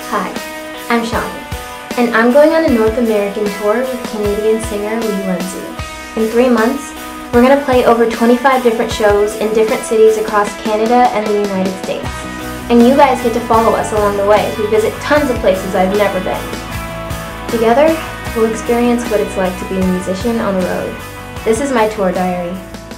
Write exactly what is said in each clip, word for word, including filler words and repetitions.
Hi, I'm Shani, and I'm going on a North American tour with Canadian singer Lee Lindsay. In three months, we're going to play over twenty-five different shows in different cities across Canada and the United States. And you guys get to follow us along the way as we visit tons of places I've never been. Together, we'll experience what it's like to be a musician on the road. This is my tour diary.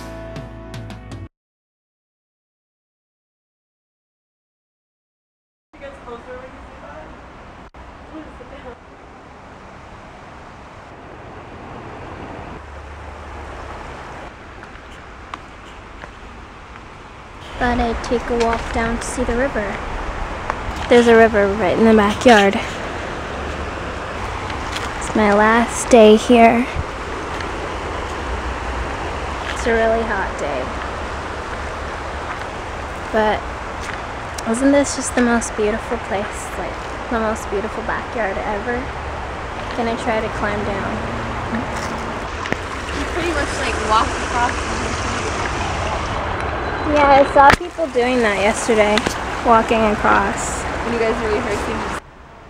Thought I'd take a walk down to see the river. There's a river right in the backyard. It's my last day here. It's a really hot day. But wasn't this just the most beautiful place? Like the most beautiful backyard ever? Gonna try to climb down. You pretty much like walk across the whole. Yeah, I saw people doing that yesterday, walking across. And you guys are rehearsing.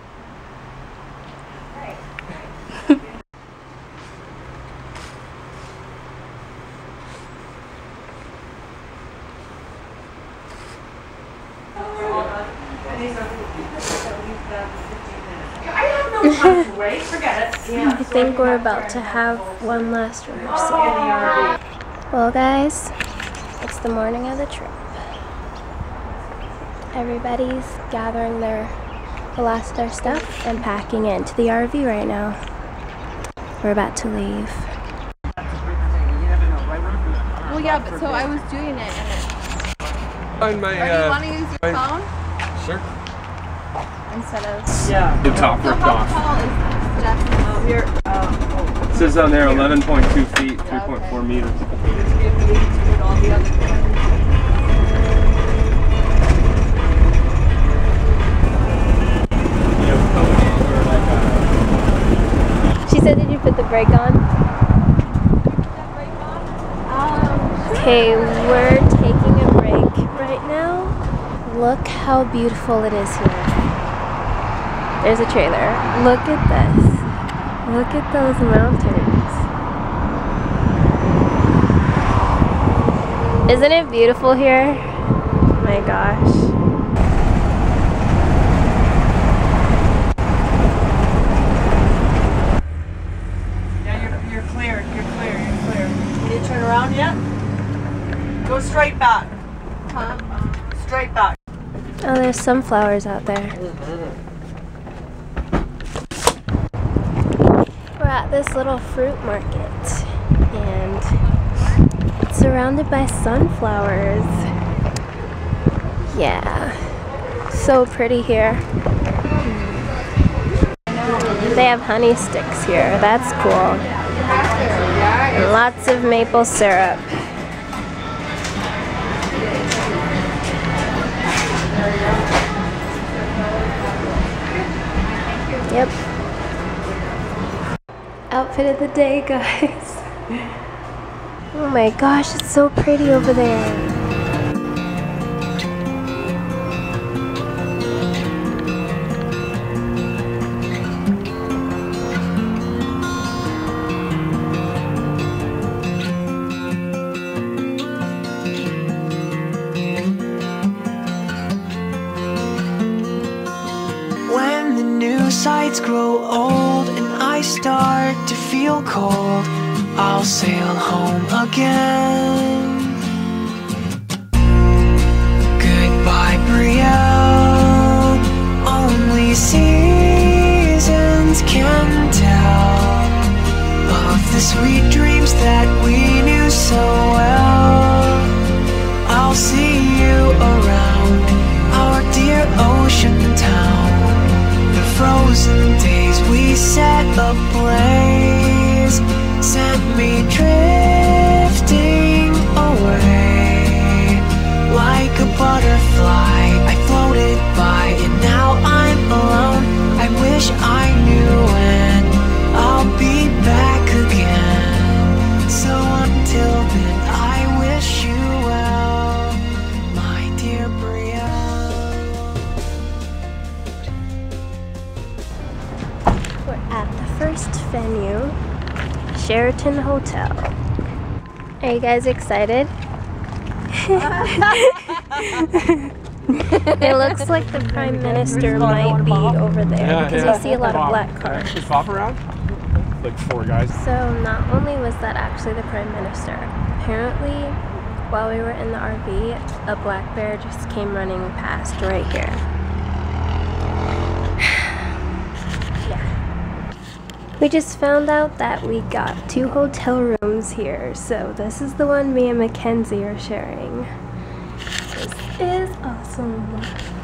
I think we're about to have one last rehearsal. Well, guys, it's the morning of the trip. Everybody's gathering their the last of their stuff and packing it into the R V right now. We're about to leave. Well, yeah, but so I was doing it. And On my, Are uh, you want to use your my, phone Sure. instead of? Yeah. The top So ripped how off. tall is this? Um, here. It says on there eleven point two feet, three point four meters. She said, did you put the brake on? Okay, we're taking a break right now. Look how beautiful it is here. There's a trailer. Look at this. Look at those mountains. Isn't it beautiful here? Oh my gosh. You're clear, you're clear, you're clear. Can you turn around yet? Go straight back. Huh? Straight back. Oh, there's sunflowers out there. We're at this little fruit market and it's surrounded by sunflowers. Yeah, so pretty here. They have honey sticks here, that's cool. And lots of maple syrup. Yep. Outfit of the day, guys. Oh my gosh, it's so pretty over there. Sights grow old and I start to feel cold, I'll sail home again. Goodbye, Brielle. Only seasons can tell of the sweet dreams that we knew so well. I'll see you around our dear ocean town. Frozen days we set ablaze sent me drifting away. Like a butterfly I floated at the first venue, Sheraton Hotel. Are you guys excited? It looks like the Prime Minister might be over there Yeah, because yeah. you see a lot of black cars. Is Bob around? Like four guys. So not only was that actually the Prime Minister, apparently while we were in the R V, a black bear just came running past right here. Yeah. We just found out that we got two hotel rooms here, so this is the one me and Mackenzie are sharing. This is awesome.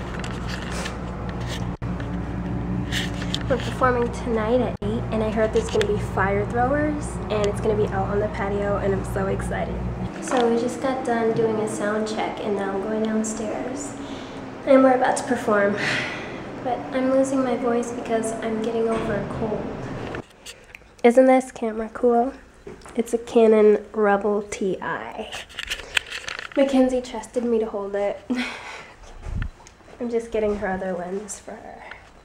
We're performing tonight at eight, and I heard there's going to be fire throwers, and it's going to be out on the patio, and I'm so excited. So we just got done doing a sound check, and now I'm going downstairs, and we're about to perform. But I'm losing my voice because I'm getting over a cold. Isn't this camera cool? It's a Canon Rebel T I. Mackenzie trusted me to hold it. I'm just getting her other lens for her.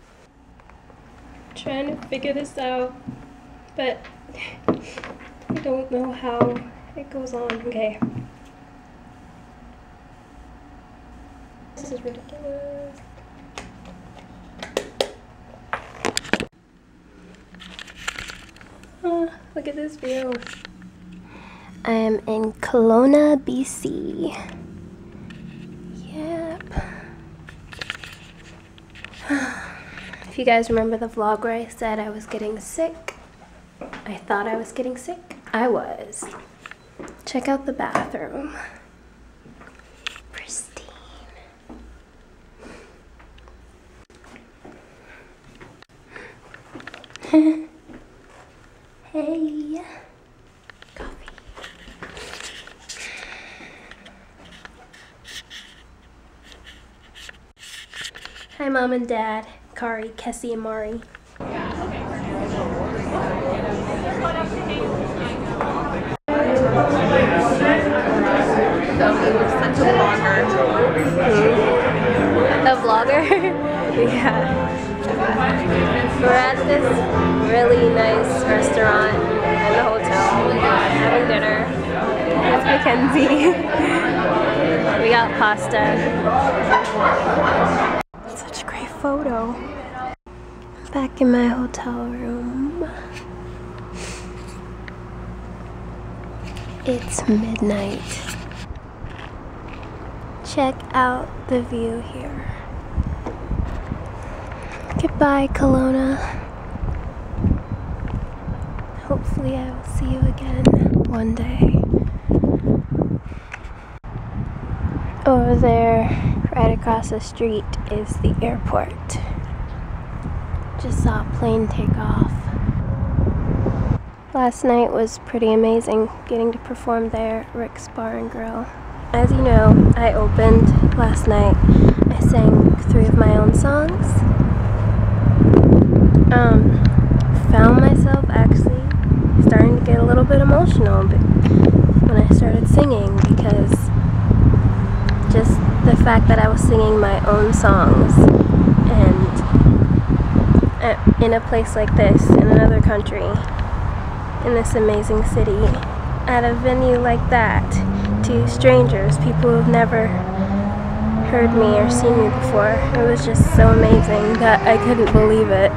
Trying to figure this out, but I don't know how it goes on. Okay. This is ridiculous. Oh, look at this view. I am in Kelowna, B C. Yep. If you guys remember the vlog where I said I was getting sick, I thought I was getting sick. I was. Check out the bathroom. Pristine. Hey. Coffee. Hi, Mom and Dad. Kari, Kessie, and Mari. The vlogger? Yeah. We're at this really nice restaurant in the hotel having dinner with Mackenzie. We got pasta. Such a great photo. Back in my hotel room. It's midnight. Check out the view here. Goodbye, Kelowna. Hopefully I will see you again one day. Over there, right across the street, is the airport. Just saw a plane take off. Last night was pretty amazing getting to perform there at Rick's Bar and Grill. As you know, I opened last night. I sang three of my own songs. Um, found myself actually starting to get a little bit emotional when I started singing, because just the fact that I was singing my own songs and in a place like this, in another country, in this amazing city, at a venue like that, to strangers, people who have never heard me or seen me before. It was just so amazing that I couldn't believe it.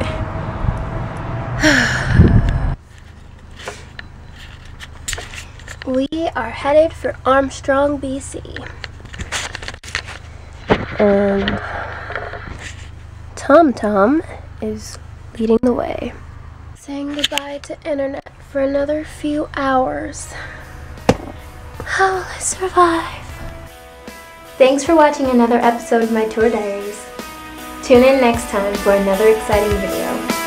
We are headed for Armstrong, B C. And Tom Tom is leading the way. Saying goodbye to internet for another few hours. How will I survive? Thanks for watching another episode of my tour diaries. Tune in next time for another exciting video.